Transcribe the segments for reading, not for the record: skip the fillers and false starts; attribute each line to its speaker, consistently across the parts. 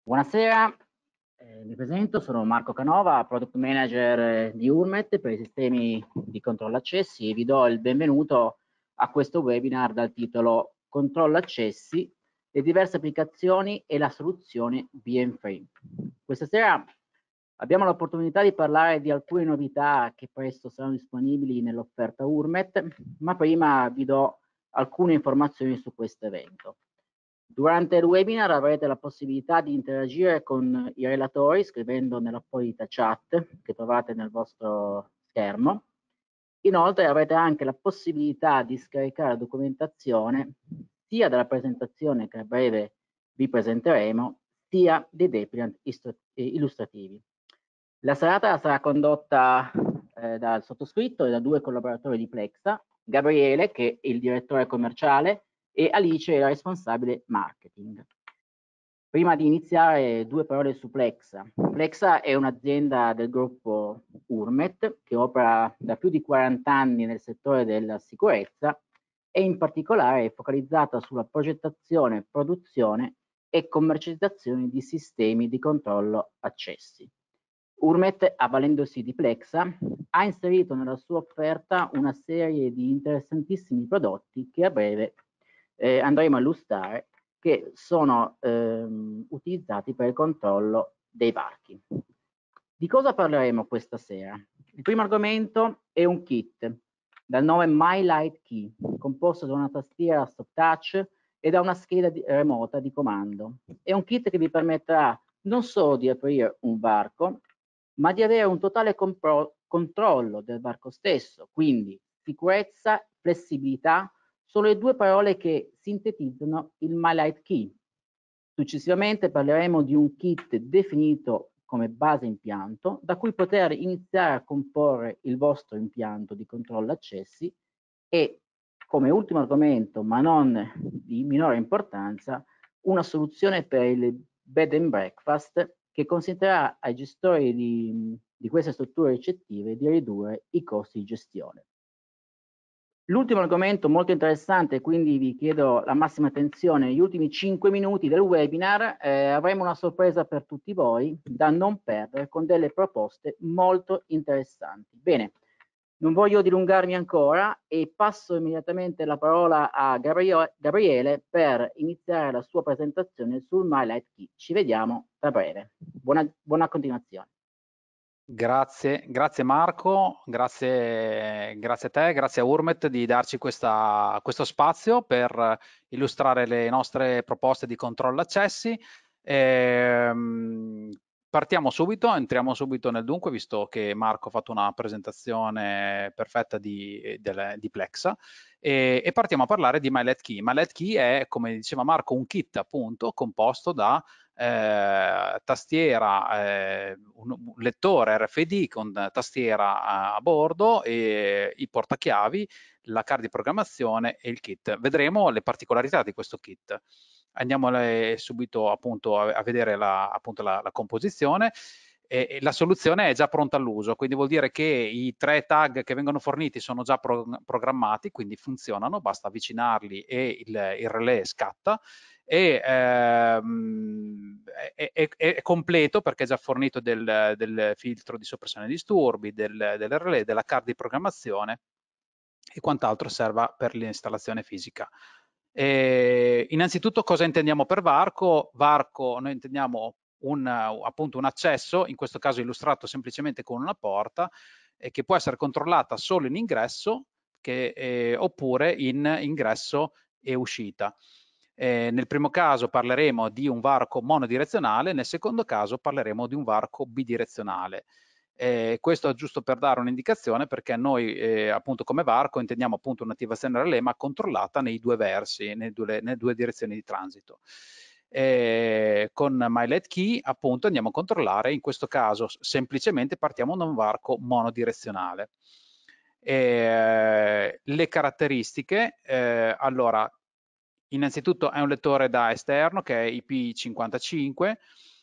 Speaker 1: Buonasera, mi presento, sono Marco Canova, Product Manager di Urmet per i sistemi di controllo accessi e vi do il benvenuto a questo webinar dal titolo Controllo accessi, le diverse applicazioni e la soluzione VM-Free. Questa sera abbiamo l'opportunità di parlare di alcune novità che presto saranno disponibili nell'offerta Urmet, ma prima vi do alcune informazioni su questo evento. Durante il webinar avrete la possibilità di interagire con i relatori scrivendo nell'apposita chat che trovate nel vostro schermo. Inoltre avrete anche la possibilità di scaricare la documentazione sia della presentazione che a breve vi presenteremo, sia dei deployment illustrativi. La serata sarà condotta dal sottoscritto e da due collaboratori di Plexa, Gabriele, che è il direttore commerciale, e Alice è la responsabile marketing. Prima di iniziare, due parole su Plexa. Plexa è un'azienda del gruppo Urmet che opera da più di 40 anni nel settore della sicurezza e in particolare è focalizzata sulla progettazione, produzione e commercializzazione di sistemi di controllo accessi. Urmet, avvalendosi di Plexa, ha inserito nella sua offerta una serie di interessantissimi prodotti che a breve andremo a illustrare, che sono utilizzati per il controllo dei varchi. Di cosa parleremo questa sera? Il primo argomento è un kit dal nome MyLight Key, composto da una tastiera soft touch e da una scheda remota di comando. È un kit che vi permetterà non solo di aprire un varco, ma di avere un totale controllo del varco stesso, quindi sicurezza, flessibilità, sono le due parole che sintetizzano il MyLight Key. Successivamente parleremo di un kit definito come base impianto, da cui poter iniziare a comporre il vostro impianto di controllo accessi e, come ultimo argomento, ma non di minore importanza, una soluzione per il bed and breakfast che consentirà ai gestori di queste strutture ricettive di ridurre i costi di gestione. L'ultimo argomento molto interessante, quindi vi chiedo la massima attenzione, negli ultimi 5 minuti del webinar avremo una sorpresa per tutti voi da non perdere con delle proposte molto interessanti. Bene, non voglio dilungarmi ancora e passo immediatamente la parola a Gabriele per iniziare la sua presentazione sul MyLight Key. Ci vediamo tra breve. Buona continuazione.
Speaker 2: Grazie Marco, grazie a te, grazie a Urmet di darci questo spazio per illustrare le nostre proposte di controllo accessi. Partiamo subito, entriamo subito nel dunque, visto che Marco ha fatto una presentazione perfetta di Plexa, e partiamo a parlare di MyLight Key. MyLight Key è, come diceva Marco, un kit appunto composto da tastiera, un lettore RFID con tastiera a bordo e i portachiavi, la card di programmazione e il kit. Vedremo le particolarità di questo kit. Andiamo subito appunto a vedere la composizione. La soluzione è già pronta all'uso, quindi vuol dire che i 3 tag che vengono forniti sono già programmati, quindi funzionano, basta avvicinarli e il relè scatta. È completo perché è già fornito del filtro di soppressione disturbi, del relè, della card di programmazione e quant'altro serva per l'installazione fisica. Innanzitutto cosa intendiamo per varco? Varco noi intendiamo appunto un accesso, in questo caso illustrato semplicemente con una porta, che può essere controllata solo in ingresso oppure in ingresso e uscita. Nel primo caso parleremo di un varco monodirezionale, nel secondo caso parleremo di un varco bidirezionale. Questo è giusto per dare un'indicazione, perché noi appunto come varco intendiamo appunto un'attivazione relè ma controllata nei due versi, nelle due direzioni di transito. Con MyLight Key appunto andiamo a controllare, in questo caso semplicemente partiamo da un varco monodirezionale. Le caratteristiche, allora, innanzitutto è un lettore da esterno che è IP55,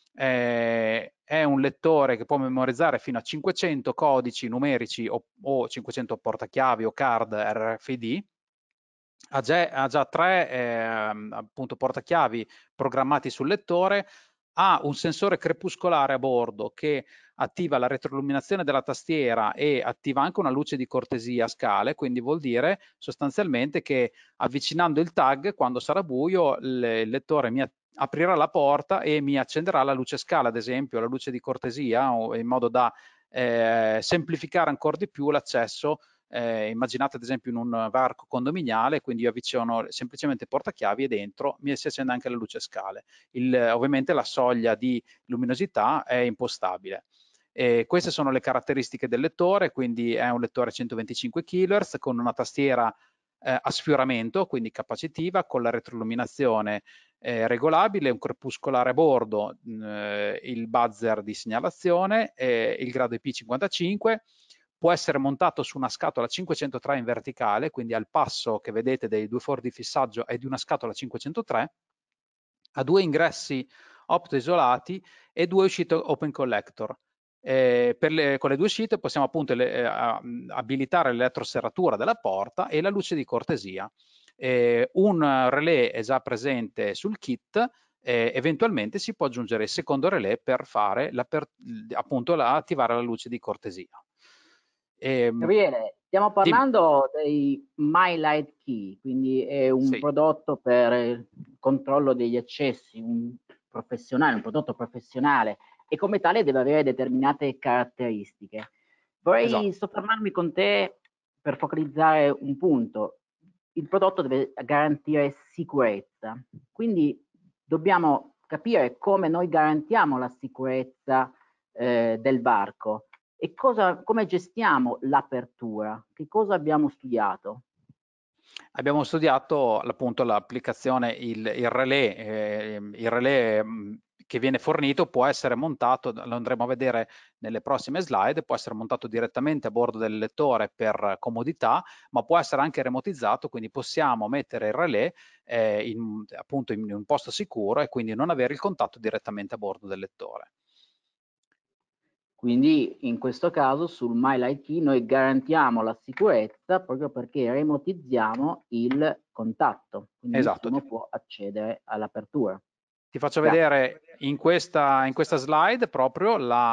Speaker 2: è un lettore che può memorizzare fino a 500 codici numerici o 500 portachiavi o card RFID. Ha già 3 appunto portachiavi programmati sul lettore, ha un sensore crepuscolare a bordo che attiva la retroilluminazione della tastiera e attiva anche una luce di cortesia a scale, quindi vuol dire sostanzialmente che avvicinando il tag, quando sarà buio, il lettore mi aprirà la porta e mi accenderà la luce scala, ad esempio la luce di cortesia, in modo da semplificare ancora di più l'accesso. Immaginate ad esempio in un varco condominiale, quindi io avvicino semplicemente il portachiavi e dentro mi si accende anche la luce scale. Ovviamente la soglia di luminosità è impostabile. Queste sono le caratteristiche del lettore, quindi è un lettore 125 kHz con una tastiera a sfioramento, quindi capacitiva, con la retroilluminazione regolabile, un crepuscolare a bordo, il buzzer di segnalazione, il grado IP55, può essere montato su una scatola 503 in verticale, quindi al passo che vedete dei due fori di fissaggio è di una scatola 503, ha due ingressi opto-isolati e due uscite open collector. Con le due uscite possiamo appunto abilitare l'elettroserratura della porta e la luce di cortesia. Un relè è già presente sul kit, eventualmente si può aggiungere il secondo relè per fare appunto attivare la luce di cortesia.
Speaker 1: Gabriele, stiamo
Speaker 2: Dimmi.
Speaker 1: parlando dei My Light Key, quindi è un
Speaker 2: Sì,
Speaker 1: prodotto per il controllo degli accessi, un prodotto professionale e come tale deve avere determinate caratteristiche. Vorrei
Speaker 2: esatto.
Speaker 1: soffermarmi con te per focalizzare un punto. Il prodotto deve garantire sicurezza, quindi dobbiamo capire come noi garantiamo la sicurezza del varco. E come gestiamo l'apertura? Che cosa abbiamo studiato?
Speaker 2: Abbiamo studiato appunto l'applicazione, il relè che viene fornito può essere montato, lo andremo a vedere nelle prossime slide, può essere montato direttamente a bordo del lettore per comodità, ma può essere anche remotizzato, quindi possiamo mettere il relè appunto in un posto sicuro e quindi non avere il contatto direttamente a bordo del lettore.
Speaker 1: Quindi in questo caso sul MyLight Key noi garantiamo la sicurezza proprio perché remotizziamo il contatto, quindi
Speaker 2: Esatto.
Speaker 1: nessuno può accedere all'apertura.
Speaker 2: Ti faccio
Speaker 1: Grazie.
Speaker 2: vedere in questa slide proprio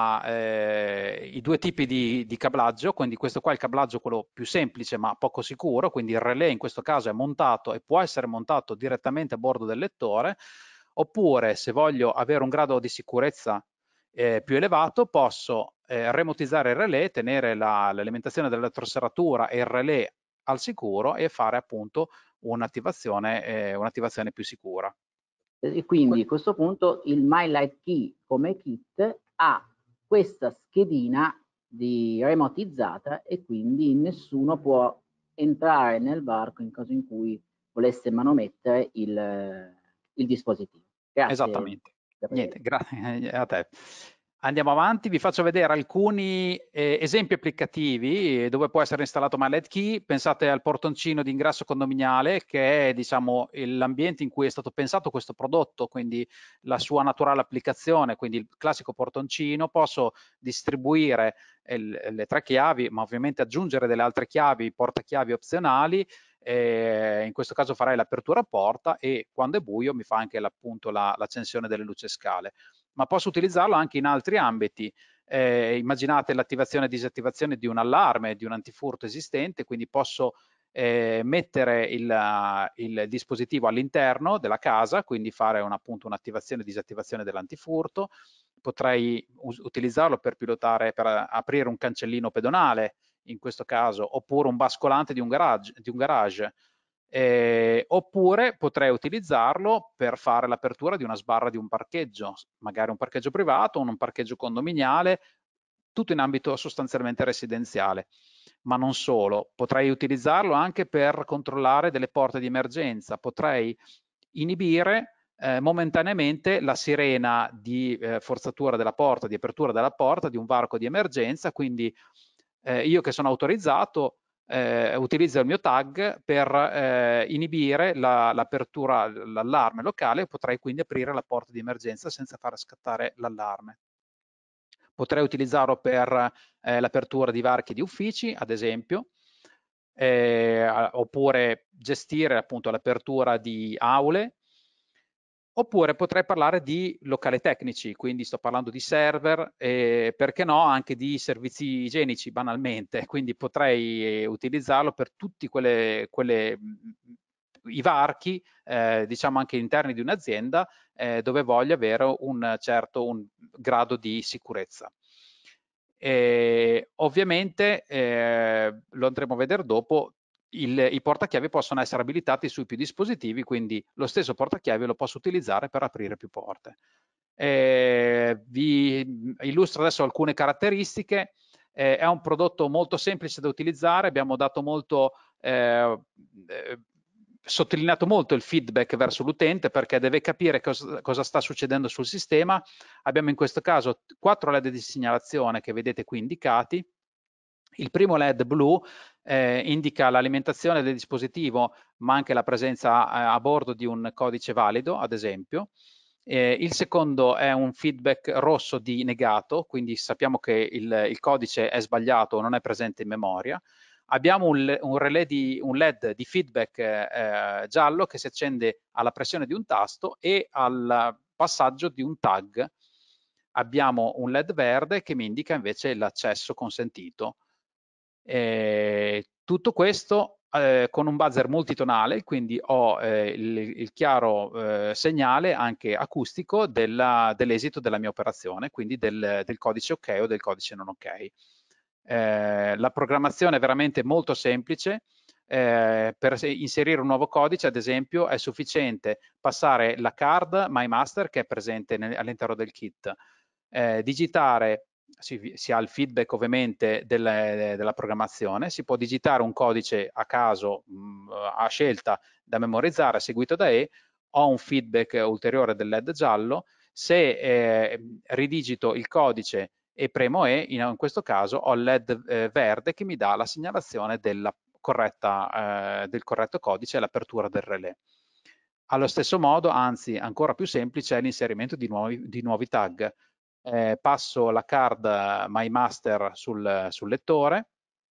Speaker 2: i due tipi di cablaggio, quindi questo qua è il cablaggio quello più semplice ma poco sicuro, quindi il relè in questo caso è montato e può essere montato direttamente a bordo del lettore, oppure se voglio avere un grado di sicurezza più elevato posso remotizzare il relè, tenere l'alimentazione dell'elettroserratura e il relè al sicuro e fare appunto un'attivazione più sicura.
Speaker 1: E quindi a questo punto il MyLight Key come kit ha questa schedina remotizzata e quindi nessuno può entrare nel varco in caso in cui volesse manomettere il dispositivo. Grazie,
Speaker 2: Esattamente.
Speaker 1: Gabriele.
Speaker 2: Niente, grazie a te. Andiamo avanti, vi faccio vedere alcuni esempi applicativi dove può essere installato MyLight Key. Pensate al portoncino di ingresso condominiale, che è diciamo l'ambiente in cui è stato pensato questo prodotto, quindi la sua naturale applicazione, quindi il classico portoncino. Posso distribuire le tre chiavi, ma ovviamente aggiungere delle altre chiavi, portachiavi opzionali. In questo caso farei l'apertura porta e quando è buio mi fa anche appunto l'accensione delle luci scale, ma posso utilizzarlo anche in altri ambiti. Immaginate l'attivazione e disattivazione di un allarme, di un antifurto esistente, quindi posso mettere il dispositivo all'interno della casa, quindi fare appunto un'attivazione e disattivazione dell'antifurto. Potrei utilizzarlo per pilotare, per aprire un cancellino pedonale, in questo caso, oppure un bascolante di un garage. Oppure potrei utilizzarlo per fare l'apertura di una sbarra di un parcheggio, magari un parcheggio privato o un parcheggio condominiale, tutto in ambito sostanzialmente residenziale. Ma non solo, potrei utilizzarlo anche per controllare delle porte di emergenza, potrei inibire momentaneamente la sirena di forzatura della porta, di apertura della porta di un varco di emergenza, quindi io che sono autorizzato utilizzo il mio tag per inibire l'apertura, l'allarme locale e potrei quindi aprire la porta di emergenza senza far scattare l'allarme. Potrei utilizzarlo per l'apertura di varchi di uffici, ad esempio, oppure gestire appunto l'apertura di aule. Oppure potrei parlare di locali tecnici, quindi sto parlando di server e perché no anche di servizi igienici banalmente, quindi potrei utilizzarlo per tutti i varchi, diciamo anche interni di un'azienda, dove voglio avere un grado di sicurezza. Ovviamente, lo andremo a vedere dopo, i portachiavi possono essere abilitati sui più dispositivi, quindi lo stesso portachiavi lo posso utilizzare per aprire più porte. Vi illustro adesso alcune caratteristiche. È un prodotto molto semplice da utilizzare, abbiamo dato molto, sottolineato molto il feedback verso l'utente perché deve capire cosa sta succedendo sul sistema. Abbiamo in questo caso 4 LED di segnalazione che vedete qui indicati. Il primo LED blu indica l'alimentazione del dispositivo, ma anche la presenza a bordo di un codice valido, ad esempio. Il secondo è un feedback rosso di negato, quindi sappiamo che il codice è sbagliato o non è presente in memoria. Abbiamo un LED di feedback giallo che si accende alla pressione di un tasto e al passaggio di un tag. Abbiamo un LED verde che mi indica invece l'accesso consentito. Tutto questo con un buzzer multitonale, quindi ho il chiaro segnale anche acustico dell'esito della mia operazione, quindi del codice ok o del codice non ok. La programmazione è veramente molto semplice. Per inserire un nuovo codice, ad esempio, è sufficiente passare la card MyMaster che è presente all'interno del kit, digitare, si ha il feedback ovviamente della programmazione, si può digitare un codice a caso, a scelta da memorizzare, seguito da E, ho un feedback ulteriore del LED giallo, se ridigito il codice e premo E, in questo caso ho il LED verde che mi dà la segnalazione del corretto codice e l'apertura del relè. Allo stesso modo, anzi ancora più semplice, è l'inserimento di nuovi tag. Passo la card MyMaster sul lettore,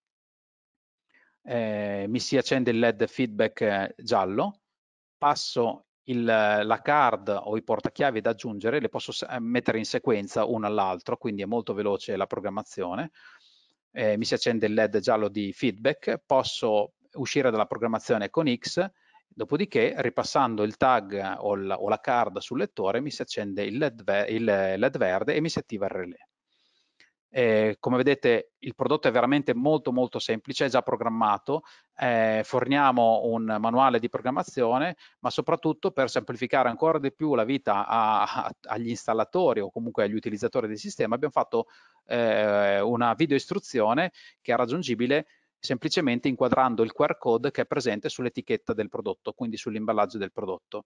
Speaker 2: mi si accende il LED feedback giallo, passo la card o i portachiavi da aggiungere, le posso mettere in sequenza uno all'altro, quindi è molto veloce la programmazione. Mi si accende il LED giallo di feedback, posso uscire dalla programmazione con X, dopodiché ripassando il tag o la card sul lettore mi si accende il LED verde e mi si attiva il relè. Come vedete il prodotto è veramente molto semplice, è già programmato, forniamo un manuale di programmazione, ma soprattutto per semplificare ancora di più la vita agli installatori o comunque agli utilizzatori del sistema abbiamo fatto una video istruzione che è raggiungibile semplicemente inquadrando il QR code che è presente sull'etichetta del prodotto, quindi sull'imballaggio del prodotto.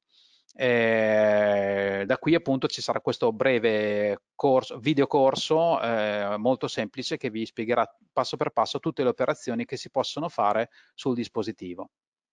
Speaker 2: Da qui appunto ci sarà questo breve video corso molto semplice che vi spiegherà passo per passo tutte le operazioni che si possono fare sul dispositivo.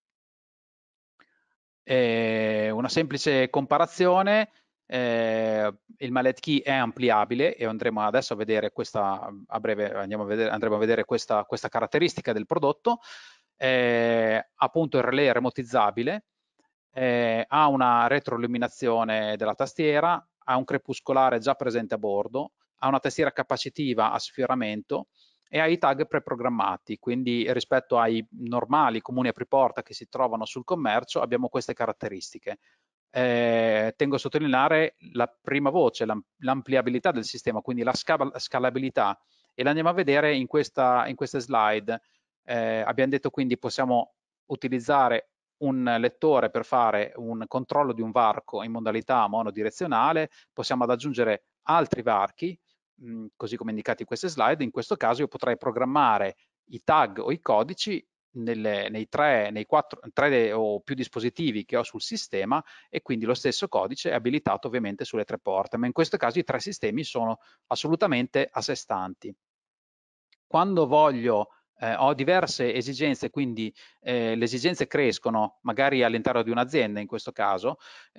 Speaker 2: Una semplice comparazione, il mallet key è ampliabile e andremo adesso a vedere a breve andremo a vedere questa caratteristica del prodotto. Appunto il relè è remotizzabile, ha una retroilluminazione della tastiera, ha un crepuscolare già presente a bordo, ha una tastiera capacitiva a sfioramento e ha i tag preprogrammati, quindi rispetto ai normali comuni apriporta che si trovano sul commercio abbiamo queste caratteristiche. Tengo a sottolineare la prima voce, l'ampliabilità del sistema, quindi la scalabilità, e l'andiamo a vedere in queste slide. Abbiamo detto quindi possiamo utilizzare un lettore per fare un controllo di un varco in modalità monodirezionale, possiamo aggiungere altri varchi, così come indicati in queste slide. In questo caso io potrei programmare i tag o i codici nei 3 o più dispositivi che ho sul sistema e quindi lo stesso codice è abilitato ovviamente sulle 3 porte, ma in questo caso i 3 sistemi sono assolutamente a sé stanti. Quando ho diverse esigenze, quindi le esigenze crescono magari all'interno di un'azienda in questo caso,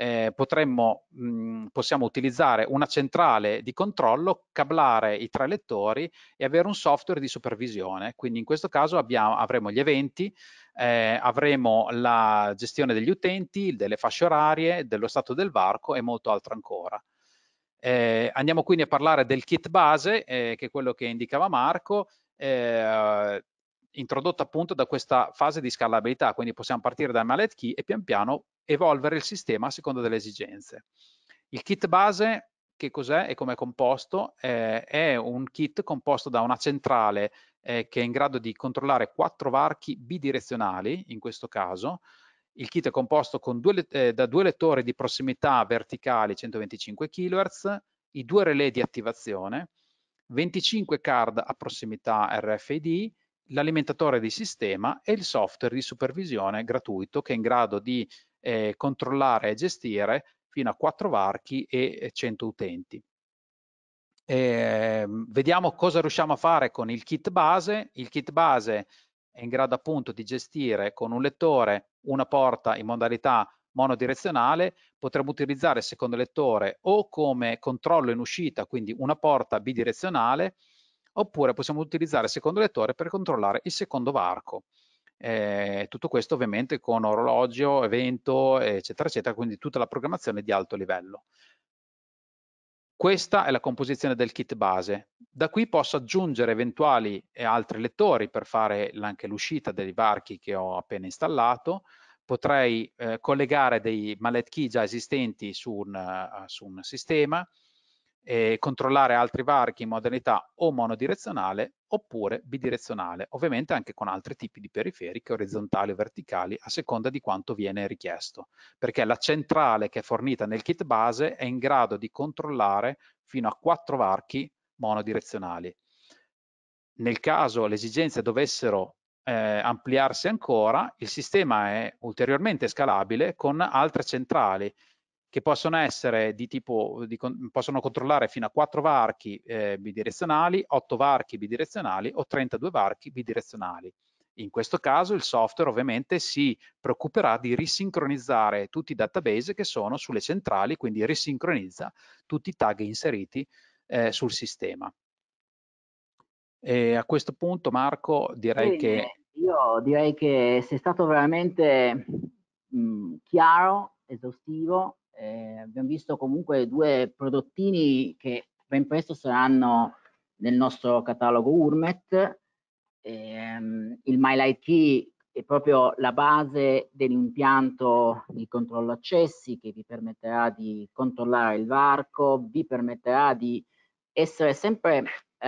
Speaker 2: possiamo utilizzare una centrale di controllo, cablare i 3 lettori e avere un software di supervisione. Quindi in questo caso avremo gli eventi, avremo la gestione degli utenti, delle fasce orarie, dello stato del varco e molto altro ancora. Andiamo quindi a parlare del kit base, che è quello che indicava Marco, introdotto appunto da questa fase di scalabilità, quindi possiamo partire dal mallet key e pian piano evolvere il sistema a seconda delle esigenze. Il kit base, che cos'è e come è composto? È un kit composto da una centrale che è in grado di controllare 4 varchi bidirezionali, in questo caso. Il kit è composto con da 2 lettori di prossimità verticali 125 kHz, i 2 relè di attivazione, 25 card a prossimità RFID, l'alimentatore di sistema e il software di supervisione gratuito che è in grado di controllare e gestire fino a 4 varchi e 100 utenti. Vediamo cosa riusciamo a fare con il kit base. Il kit base è in grado appunto di gestire con un lettore una porta in modalità monodirezionale. Potremmo utilizzare il secondo lettore o come controllo in uscita, quindi una porta bidirezionale, oppure possiamo utilizzare il secondo lettore per controllare il secondo varco. Tutto questo ovviamente con orologio, evento, eccetera, eccetera, quindi tutta la programmazione di alto livello. Questa è la composizione del kit base. Da qui posso aggiungere eventuali e altri lettori per fare anche l'uscita dei varchi che ho appena installato. Potrei collegare dei mallet key già esistenti su un sistema, controllare altri varchi in modalità o monodirezionale oppure bidirezionale, ovviamente anche con altri tipi di periferiche orizzontali o verticali a seconda di quanto viene richiesto, perché la centrale che è fornita nel kit base è in grado di controllare fino a 4 varchi monodirezionali. Nel caso le esigenze dovessero ampliarsi ancora, il sistema è ulteriormente scalabile con altre centrali che possono essere di tipo, possono controllare fino a 4 varchi bidirezionali, 8 varchi bidirezionali o 32 varchi bidirezionali. In questo caso il software ovviamente si preoccuperà di risincronizzare tutti i database che sono sulle centrali, quindi risincronizza tutti i tag inseriti sul sistema. E a questo punto, Marco, direi che...
Speaker 1: Io direi che sei stato veramente chiaro, esaustivo. Abbiamo visto comunque 2 prodottini che ben presto saranno nel nostro catalogo Urmet. Il MyLight Key è proprio la base dell'impianto di controllo accessi che vi permetterà di controllare il varco, vi permetterà di essere sempre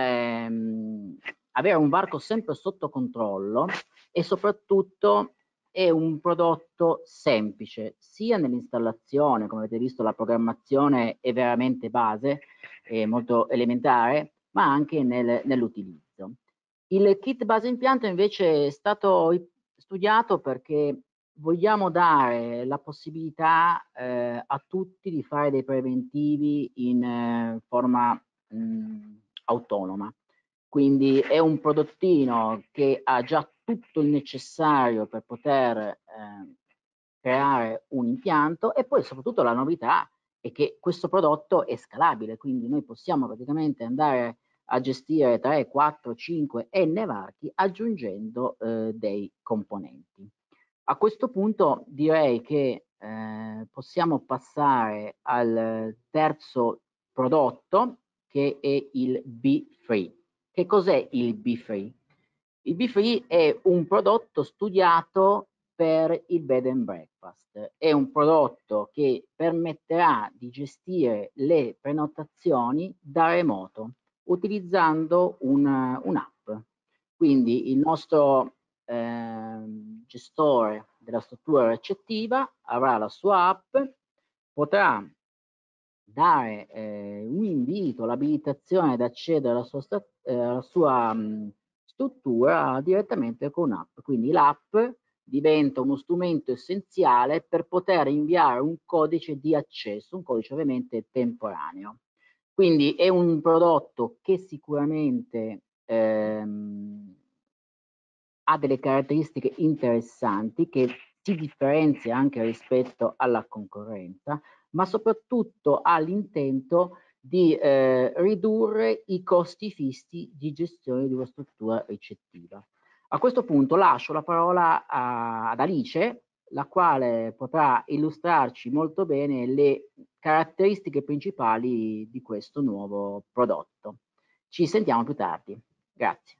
Speaker 1: avere un varco sempre sotto controllo e soprattutto è un prodotto semplice sia nell'installazione, come avete visto la programmazione è veramente base, è molto elementare, ma anche nell'utilizzo. Il kit base impianto invece è stato studiato perché vogliamo dare la possibilità a tutti di fare dei preventivi in forma autonoma. Quindi è un prodottino che ha già tutto il necessario per poter creare un impianto e poi soprattutto la novità è che questo prodotto è scalabile, quindi noi possiamo praticamente andare a gestire 3, 4, 5 n varchi aggiungendo dei componenti. A questo punto direi che possiamo passare al terzo prodotto che è il B-Free. Che cos'è il B-Free? Il B-Free è un prodotto studiato per il bed and breakfast. È un prodotto che permetterà di gestire le prenotazioni da remoto utilizzando un'app. Quindi il nostro gestore della struttura recettiva avrà la sua app, potrà dare un invito, l'abilitazione ad accedere alla sua struttura direttamente con un'app. Quindi l'app diventa uno strumento essenziale per poter inviare un codice di accesso, un codice ovviamente temporaneo. Quindi è un prodotto che sicuramente ha delle caratteristiche interessanti che si differenzia anche rispetto alla concorrenza, ma soprattutto ha l'intento di ridurre i costi fissi di gestione di una struttura ricettiva. A questo punto lascio la parola ad Alice, la quale potrà illustrarci molto bene le caratteristiche principali di questo nuovo prodotto. Ci sentiamo più tardi. Grazie.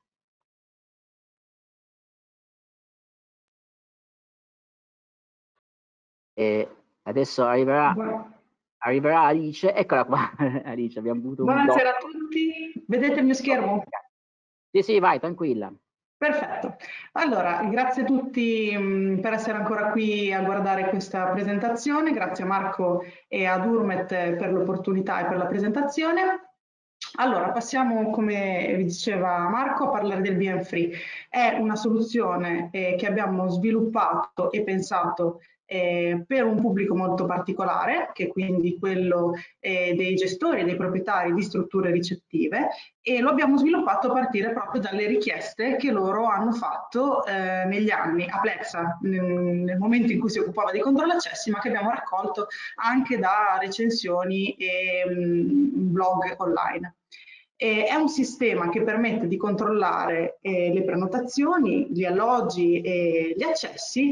Speaker 1: E adesso arriverà Alice, eccola qua. Alice, abbiamo avuto un
Speaker 3: Buonasera a tutti, vedete il mio schermo?
Speaker 1: Sì, vai, tranquilla.
Speaker 3: Perfetto, allora grazie a tutti per essere ancora qui a guardare questa presentazione, grazie a Marco e ad Urmet per l'opportunità e per la presentazione. Allora, passiamo, come vi diceva Marco, a parlare del BM Free. È una soluzione che abbiamo sviluppato e pensato per un pubblico molto particolare, che è quindi quello dei gestori e dei proprietari di strutture ricettive, e lo abbiamo sviluppato a partire proprio dalle richieste che loro hanno fatto negli anni a Plexa, nel momento in cui si occupava dei controlli accessi, ma che abbiamo raccolto anche da recensioni e blog online. È un sistema che permette di controllare le prenotazioni, gli alloggi e gli accessi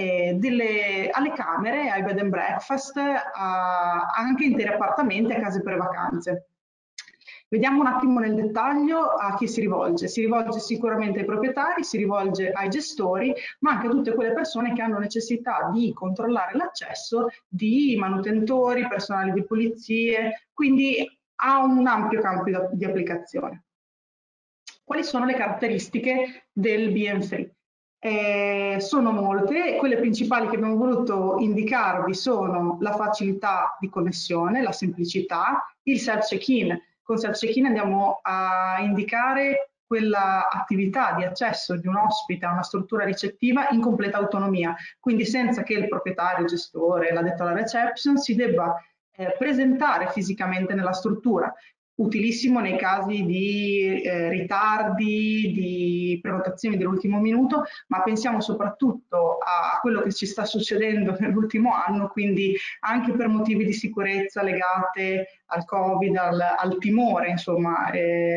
Speaker 3: alle camere, ai bed and breakfast, anche interi appartamenti, a case per vacanze. Vediamo un attimo nel dettaglio a chi si rivolge. Si rivolge sicuramente ai proprietari, si rivolge ai gestori, ma anche a tutte quelle persone che hanno necessità di controllare l'accesso di manutentori, personale di pulizie, quindi ha un ampio campo di applicazione. Quali sono le caratteristiche del BM Free? Sono molte, quelle principali che abbiamo voluto indicarvi sono la facilità di connessione, la semplicità, il self check-in. Con self check-in andiamo a indicare quella attività di accesso di un ospite a una struttura ricettiva in completa autonomia, quindi senza che il proprietario, il gestore, l'addetto alla reception si debba presentare fisicamente nella struttura. Utilissimo nei casi di ritardi, di prenotazioni dell'ultimo minuto, ma pensiamo soprattutto a quello che ci sta succedendo nell'ultimo anno, quindi anche per motivi di sicurezza legate al Covid, al timore, insomma,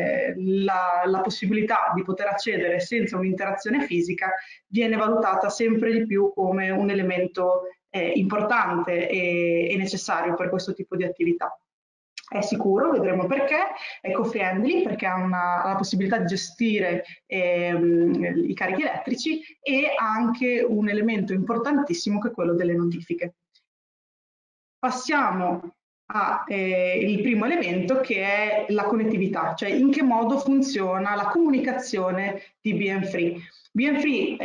Speaker 3: la possibilità di poter accedere senza un'interazione fisica viene valutata sempre di più come un elemento importante e necessario per questo tipo di attività. È sicuro, vedremo perché, è eco-friendly perché ha la possibilità di gestire i carichi elettrici e ha anche un elemento importantissimo che è quello delle notifiche. Passiamo al primo elemento che è la connettività, cioè in che modo funziona la comunicazione di BM Free. BM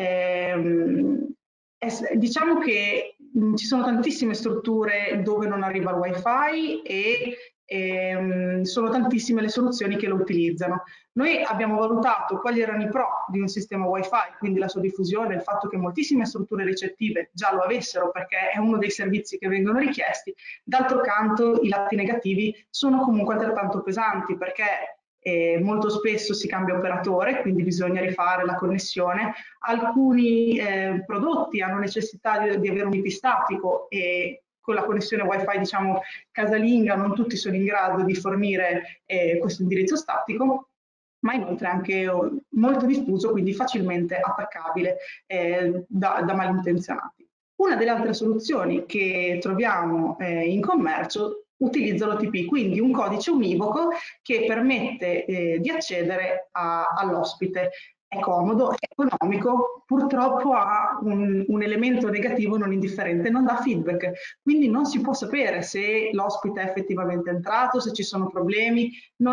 Speaker 3: Free diciamo che ci sono tantissime strutture dove non arriva il wifi e sono tantissime le soluzioni che lo utilizzano. Noi abbiamo valutato quali erano i pro di un sistema wifi, quindi la sua diffusione, il fatto che moltissime strutture ricettive già lo avessero perché è uno dei servizi che vengono richiesti. D'altro canto i lati negativi sono comunque altrettanto pesanti perché molto spesso si cambia operatore, quindi bisogna rifare la connessione. Alcuni prodotti hanno necessità di avere un IP statico e con la connessione wifi diciamo casalinga non tutti sono in grado di fornire questo indirizzo statico, ma inoltre anche molto diffuso, quindi facilmente attaccabile da malintenzionati. Una delle altre soluzioni che troviamo in commercio utilizza l'OTP, quindi un codice univoco che permette di accedere all'ospite. È comodo, è economico, purtroppo ha un elemento negativo non indifferente, non dà feedback, quindi non si può sapere se l'ospite è effettivamente entrato, se ci sono problemi,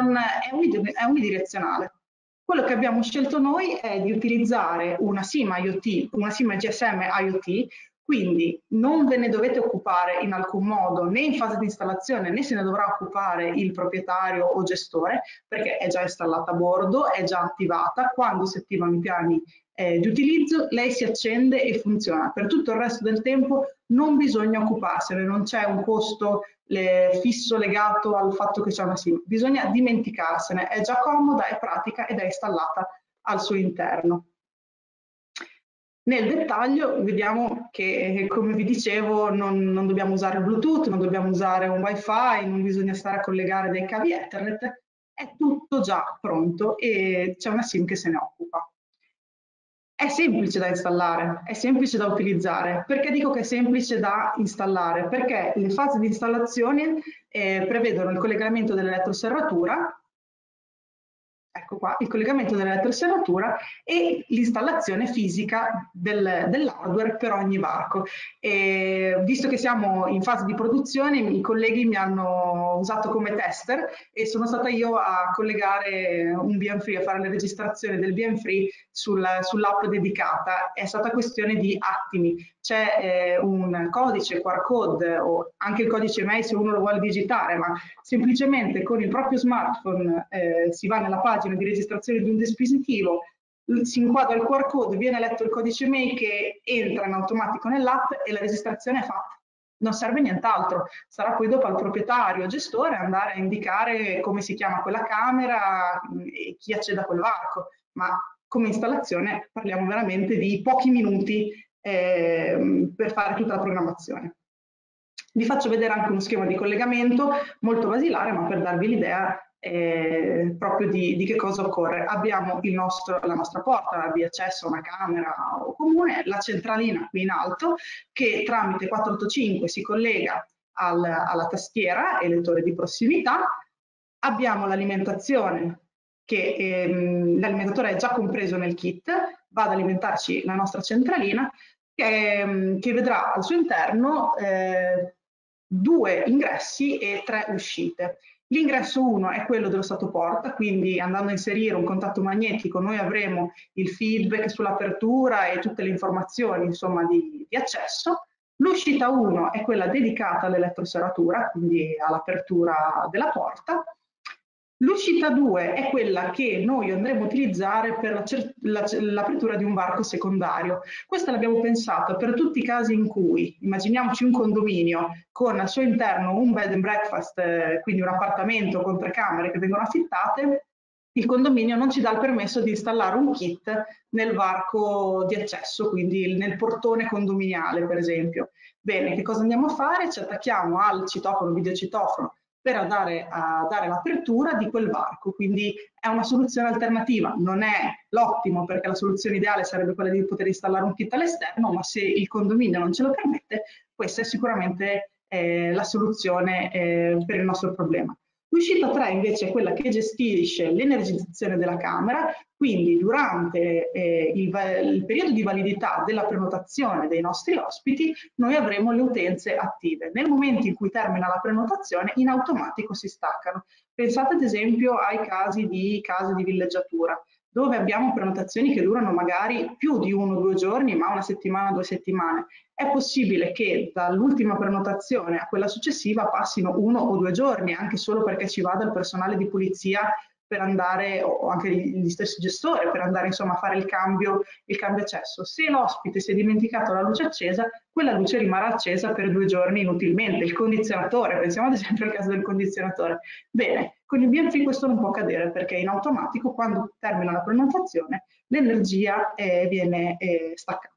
Speaker 3: è unidirezionale. Quello che abbiamo scelto noi è di utilizzare una SIM IoT, una SIM GSM IoT, quindi non ve ne dovete occupare in alcun modo né in fase di installazione né se ne dovrà occupare il proprietario o gestore perché è già installata a bordo, è già attivata, quando si attivano i piani di utilizzo lei si accende e funziona. Per tutto il resto del tempo non bisogna occuparsene, non c'è un costo fisso legato al fatto che c'è una SIM, bisogna dimenticarsene, è già comoda, è pratica ed è installata al suo interno. Nel dettaglio vediamo che, come vi dicevo, non dobbiamo usare Bluetooth, non dobbiamo usare un Wi-Fi, non bisogna stare a collegare dei cavi Ethernet, è tutto già pronto e c'è una SIM che se ne occupa. È semplice da installare, è semplice da utilizzare. Perché dico che è semplice da installare? Perché le fasi di installazione prevedono il collegamento dell'elettroserratura, ecco qua, il collegamento dell'elettroserratura e l'installazione fisica dell'hardware per ogni varco. E visto che siamo in fase di produzione, i colleghi mi hanno usato come tester e sono stata io a collegare un BM-Free, a fare le registrazioni del BM-Free sull'app dedicata. È stata questione di attimi. C'è un codice QR code o anche il codice mail se uno lo vuole digitare, ma semplicemente con il proprio smartphone si va nella pagina di registrazione di un dispositivo, si inquadra il QR code, viene letto il codice mail che entra in automatico nell'app e la registrazione è fatta. Non serve nient'altro, sarà poi dopo al proprietario o gestore andare a indicare come si chiama quella camera e chi accede a quel varco, ma come installazione parliamo veramente di pochi minuti per fare tutta la programmazione. Vi faccio vedere anche uno schema di collegamento molto basilare, ma per darvi l'idea proprio di che cosa occorre. Abbiamo la nostra porta, la via accesso a una camera o comune, la centralina qui in alto che tramite 485 si collega alla tastiera e lettore di prossimità. Abbiamo l'alimentazione, che l'alimentatore è già compreso nel kit, va ad alimentarci la nostra centralina che vedrà al suo interno 2 ingressi e 3 uscite. L'ingresso 1 è quello dello stato porta, quindi andando a inserire un contatto magnetico noi avremo il feedback sull'apertura e tutte le informazioni insomma, di accesso. L'uscita 1 è quella dedicata all'elettroserratura, quindi all'apertura della porta. L'uscita 2 è quella che noi andremo a utilizzare per l'apertura di un varco secondario. Questa l'abbiamo pensata per tutti i casi in cui, immaginiamoci un condominio con al suo interno un bed and breakfast, quindi un appartamento con 3 camere che vengono affittate, il condominio non ci dà il permesso di installare un kit nel varco di accesso, quindi nel portone condominiale per esempio. Bene, che cosa andiamo a fare? Ci attacchiamo al citofono, videocitofono, per dare l'apertura di quel varco, quindi è una soluzione alternativa, non è l'ottimo perché la soluzione ideale sarebbe quella di poter installare un kit all'esterno, ma se il condominio non ce lo permette, questa è sicuramente la soluzione per il nostro problema. L'uscita 3 invece è quella che gestisce l'energizzazione della camera, quindi durante il periodo di validità della prenotazione dei nostri ospiti noi avremo le utenze attive. Nel momento in cui termina la prenotazione in automatico si staccano. Pensate ad esempio ai casi di case di villeggiatura, dove abbiamo prenotazioni che durano magari più di 1 o 2 giorni, ma 1 settimana, 2 settimane. È possibile che dall'ultima prenotazione a quella successiva passino 1 o 2 giorni, anche solo perché ci vada il personale di pulizia per andare, o anche gli stessi gestori, per andare insomma a fare il cambio accesso. Se l'ospite si è dimenticato la luce accesa, quella luce rimarrà accesa per 2 giorni inutilmente. Il condizionatore, pensiamo ad esempio al caso del condizionatore. Bene, con il BM-Free questo non può accadere perché in automatico quando termina la prenotazione l'energia viene staccata.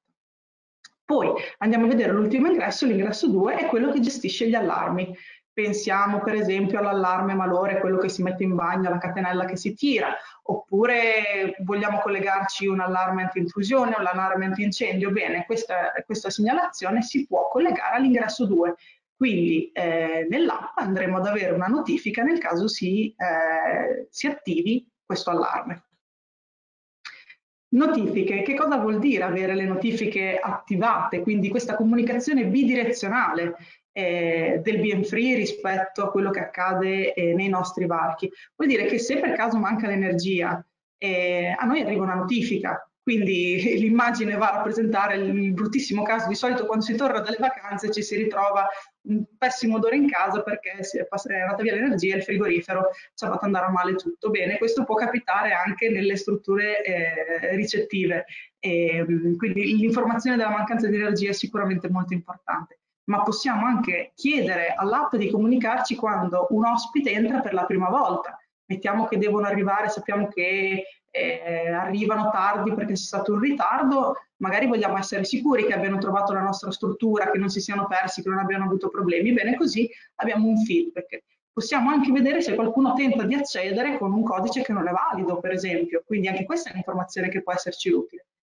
Speaker 3: Poi andiamo a vedere l'ultimo ingresso, l'ingresso 2 è quello che gestisce gli allarmi. Pensiamo per esempio all'allarme malore, quello che si mette in bagno, la catenella che si tira, oppure vogliamo collegarci un allarme anti-intrusione, un allarme antincendio. Bene, questa segnalazione si può collegare all'ingresso 2. Quindi nell'app andremo ad avere una notifica nel caso si attivi questo allarme. Notifiche, che cosa vuol dire avere le notifiche attivate? Quindi questa comunicazione bidirezionale del BM-Free rispetto a quello che accade nei nostri varchi. Vuol dire che se per caso manca l'energia, a noi arriva una notifica. Quindi l'immagine va a rappresentare il bruttissimo caso, di solito quando si torna dalle vacanze ci si ritrova un pessimo odore in casa perché è andata via l'energia e il frigorifero ci ha fatto andare a male tutto. Bene, questo può capitare anche nelle strutture ricettive, quindi l'informazione della mancanza di energia è sicuramente molto importante. Ma possiamo anche chiedere all'app di comunicarci quando un ospite entra per la prima volta. Mettiamo che devono arrivare, sappiamo che arrivano tardi perché c'è stato un ritardo, magari vogliamo essere sicuri che abbiano trovato la nostra struttura, che non si siano persi, che non abbiano avuto problemi. Bene, così abbiamo un feedback. Possiamo anche vedere se qualcuno tenta di accedere con un codice che non è valido, per esempio. Quindi anche questa è un'informazione che può esserci utile.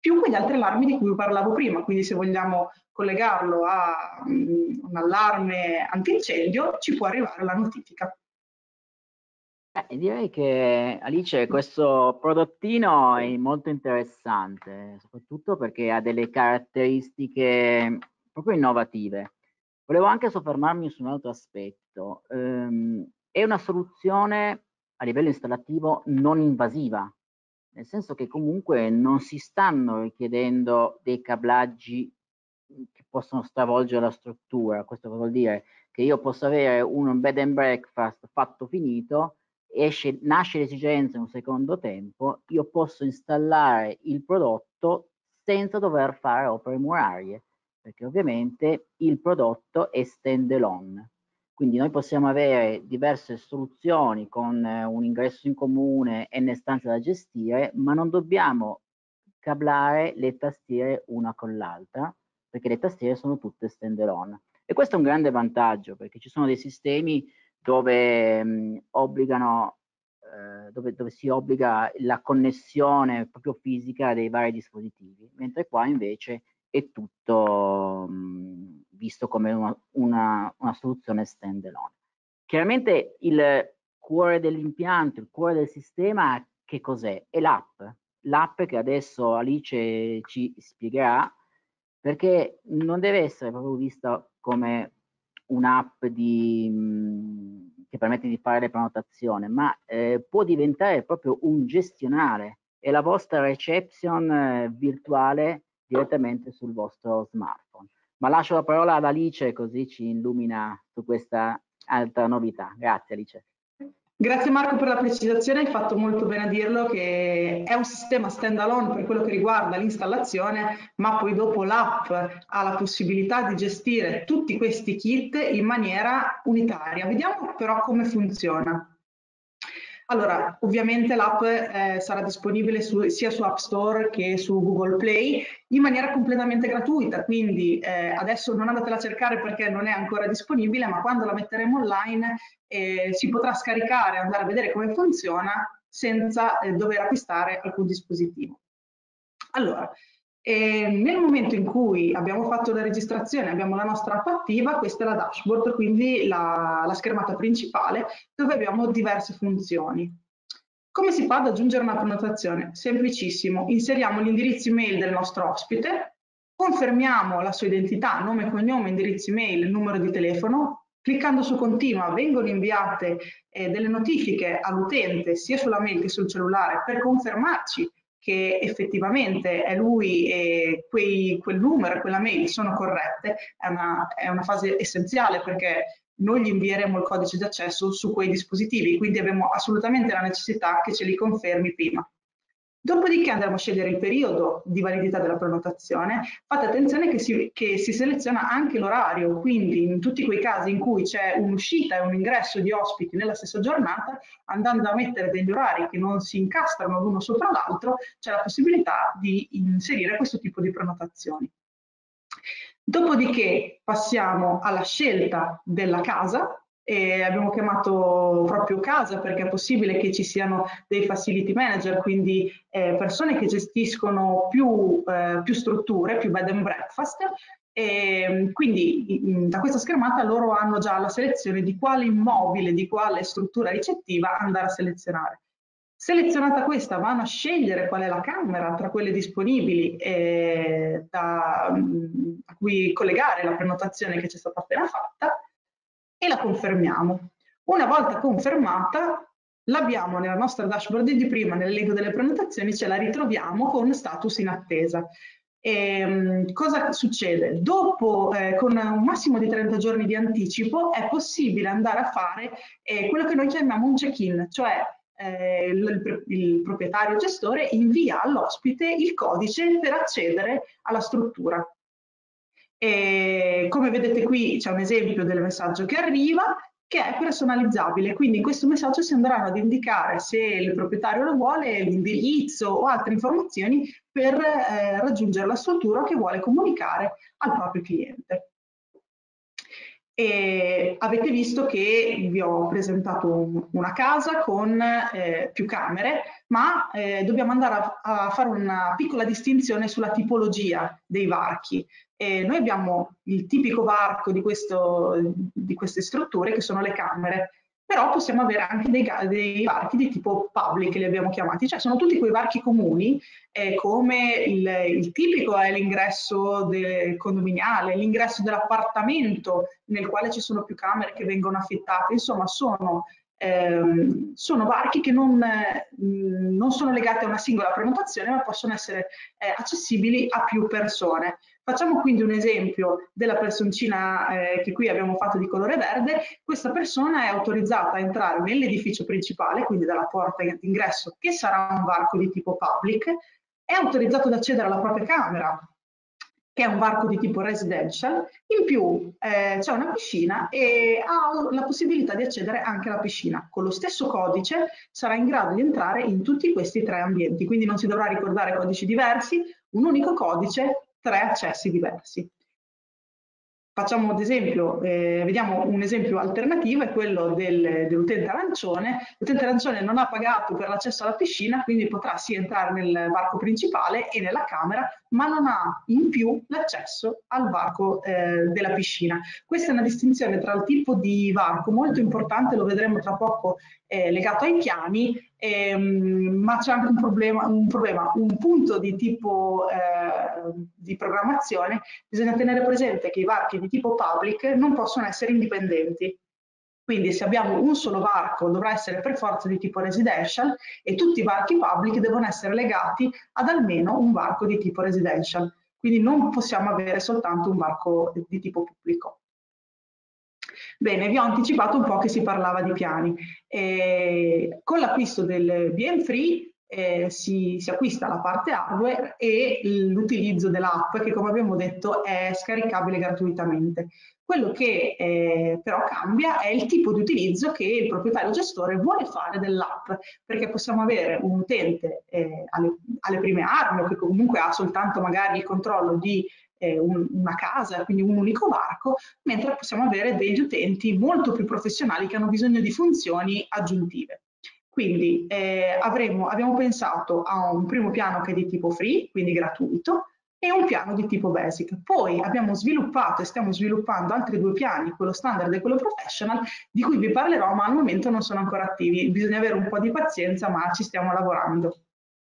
Speaker 3: più quegli altri allarmi di cui parlavo prima, quindi se vogliamo collegarlo a un allarme antincendio ci può arrivare la notifica.
Speaker 1: Direi che Alice questo prodottino è molto interessante, soprattutto perché ha delle caratteristiche proprio innovative. Volevo anche soffermarmi su un altro aspetto. È una soluzione a livello installativo non invasiva, nel senso che comunque non si stanno richiedendo dei cablaggi che possono stravolgere la struttura. Questo vuol dire che io posso avere un bed and breakfast fatto finito, nasce l'esigenza in un secondo tempo, io posso installare il prodotto senza dover fare opere murarie, perché ovviamente il prodotto è stand alone. Quindi noi possiamo avere diverse soluzioni con un ingresso in comune e n stanze da gestire, ma non dobbiamo cablare le tastiere una con l'altra, perché le tastiere sono tutte stand alone. E questo è un grande vantaggio, perché ci sono dei sistemi dove dove si obbliga la connessione proprio fisica dei vari dispositivi, mentre qua invece è tutto visto come una soluzione stand alone. Chiaramente il cuore dell'impianto, il cuore del sistema, che cos'è? È l'app. L'app che adesso Alice ci spiegherà, perché non deve essere proprio vista come un'app che permette di fare le prenotazioni, ma può diventare proprio un gestionale, è la vostra reception virtuale direttamente sul vostro smartphone. Ma lascio la parola ad Alice, così ci illumina su questa altra novità. Grazie Alice.
Speaker 3: Grazie Marco per la precisazione, hai fatto molto bene a dirlo che è un sistema stand alone per quello che riguarda l'installazione, ma poi dopo l'app ha la possibilità di gestire tutti questi kit in maniera unitaria. Vediamo però come funziona. Allora, ovviamente l'app sarà disponibile sia su App Store che su Google Play in maniera completamente gratuita, quindi adesso non andatela a cercare perché non è ancora disponibile, ma quando la metteremo online si potrà scaricare e andare a vedere come funziona senza dover acquistare alcun dispositivo. Allora, nel momento in cui abbiamo fatto la registrazione, abbiamo la nostra app attiva, questa è la dashboard, quindi la schermata principale dove abbiamo diverse funzioni. Come si fa ad aggiungere una prenotazione? Semplicissimo, inseriamo l'indirizzo email del nostro ospite, confermiamo la sua identità, nome, cognome, indirizzo email, numero di telefono, cliccando su continua vengono inviate delle notifiche all'utente sia sulla mail che sul cellulare per confermarci che effettivamente è lui e quel numero e quella mail sono corrette, è una fase essenziale perché noi gli invieremo il codice di accesso su quei dispositivi, quindi abbiamo assolutamente la necessità che ce li confermi prima. Dopodiché andremo a scegliere il periodo di validità della prenotazione. Fate attenzione che si seleziona anche l'orario, quindi in tutti quei casi in cui c'è un'uscita e un ingresso di ospiti nella stessa giornata, andando a mettere degli orari che non si incastrano l'uno sopra l'altro, c'è la possibilità di inserire questo tipo di prenotazioni. Dopodiché passiamo alla scelta della casa. Abbiamo chiamato proprio casa perché è possibile che ci siano dei facility manager, quindi persone che gestiscono più strutture, più bed and breakfast, quindi da questa schermata loro hanno già la selezione di quale immobile, di quale struttura ricettiva andare a selezionare. Selezionata questa vanno a scegliere qual è la camera tra quelle disponibili a cui collegare la prenotazione che ci è stata appena fatta e la confermiamo. Una volta confermata l'abbiamo nella nostra dashboard di prima, nell'elenco delle prenotazioni, ce la ritroviamo con status in attesa. Cosa succede? Dopo, con un massimo di 30 giorni di anticipo, è possibile andare a fare quello che noi chiamiamo un check-in, cioè il proprietario gestore invia all'ospite il codice per accedere alla struttura. Come vedete qui c'è un esempio del messaggio che arriva, che è personalizzabile, quindi in questo messaggio si andranno ad indicare, se il proprietario lo vuole, l'indirizzo o altre informazioni per raggiungere la struttura che vuole comunicare al proprio cliente. E avete visto che vi ho presentato una casa con più camere, ma dobbiamo andare a fare una piccola distinzione sulla tipologia dei varchi. Noi abbiamo il tipico varco di queste strutture, che sono le camere, però possiamo avere anche dei varchi di tipo public, che li abbiamo chiamati, cioè sono tutti quei varchi comuni, come il tipico è l'ingresso del condominiale, l'ingresso dell'appartamento nel quale ci sono più camere che vengono affittate, insomma sono varchi che non sono legati a una singola prenotazione, ma possono essere accessibili a più persone. Facciamo quindi un esempio della personcina che qui abbiamo fatto di colore verde. Questa persona è autorizzata a entrare nell'edificio principale, quindi dalla porta d'ingresso, che sarà un varco di tipo public, è autorizzato ad accedere alla propria camera, che è un varco di tipo residential, in più c'è una piscina e ha la possibilità di accedere anche alla piscina. Con lo stesso codice sarà in grado di entrare in tutti questi 3 ambienti, quindi non si dovrà ricordare codici diversi, un unico codice, 3 accessi diversi. Facciamo ad esempio, vediamo un esempio alternativo, è quello dell'utente arancione. L'utente arancione non ha pagato per l'accesso alla piscina, quindi potrà sì entrare nel varco principale e nella camera, ma non ha in più l'accesso al varco della piscina. Questa è una distinzione tra il tipo di varco molto importante, lo vedremo tra poco, legato ai piani, ma c'è anche un punto di tipo di programmazione. Bisogna tenere presente che i varchi di tipo public non possono essere indipendenti. Quindi se abbiamo un solo varco dovrà essere per forza di tipo residential e tutti i varchi public devono essere legati ad almeno un varco di tipo residential. Quindi non possiamo avere soltanto un varco di tipo pubblico. Bene, vi ho anticipato un po' che si parlava di piani. Con l'acquisto del BM3 si acquista la parte hardware e l'utilizzo dell'app, che come abbiamo detto è scaricabile gratuitamente. Quello che però cambia è il tipo di utilizzo che il proprietario gestore vuole fare dell'app, perché possiamo avere un utente alle prime armi, o che comunque ha soltanto magari il controllo di una casa, quindi un unico varco, mentre possiamo avere degli utenti molto più professionali che hanno bisogno di funzioni aggiuntive. Quindi abbiamo pensato a un primo piano che è di tipo free, quindi gratuito, e un piano di tipo basic. Poi abbiamo sviluppato e stiamo sviluppando altri 2 piani, quello standard e quello professional, di cui vi parlerò, ma al momento non sono ancora attivi. Bisogna avere un po' di pazienza, ma ci stiamo lavorando.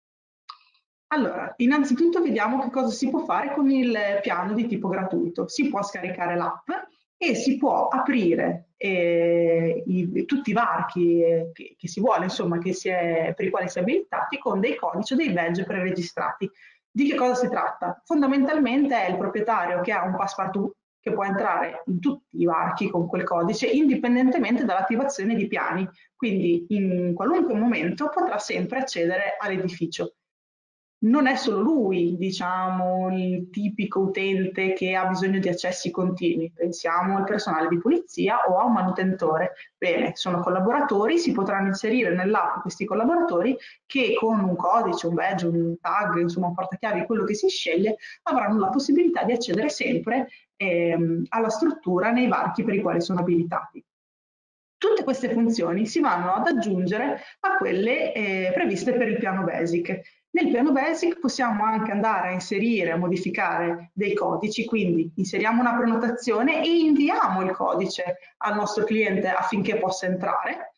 Speaker 3: Allora, innanzitutto vediamo che cosa si può fare con il piano di tipo gratuito. Si può scaricare l'app e si può aprire tutti i varchi che si vuole, insomma, per i quali si è abilitati, con dei codici o dei badge preregistrati. Di che cosa si tratta? Fondamentalmente è il proprietario che ha un passepartout che può entrare in tutti i varchi con quel codice, indipendentemente dall'attivazione di piani. Quindi in qualunque momento potrà sempre accedere all'edificio. Non è solo lui, diciamo, il tipico utente che ha bisogno di accessi continui. Pensiamo al personale di polizia o a un manutentore. Bene, sono collaboratori, si potranno inserire nell'app questi collaboratori che con un codice, un badge, un tag, insomma un portachiavi, quello che si sceglie, avranno la possibilità di accedere sempre alla struttura nei varchi per i quali sono abilitati. Tutte queste funzioni si vanno ad aggiungere a quelle previste per il piano basic. Nel piano basic possiamo anche andare a inserire, a modificare dei codici, quindi inseriamo una prenotazione e inviamo il codice al nostro cliente affinché possa entrare.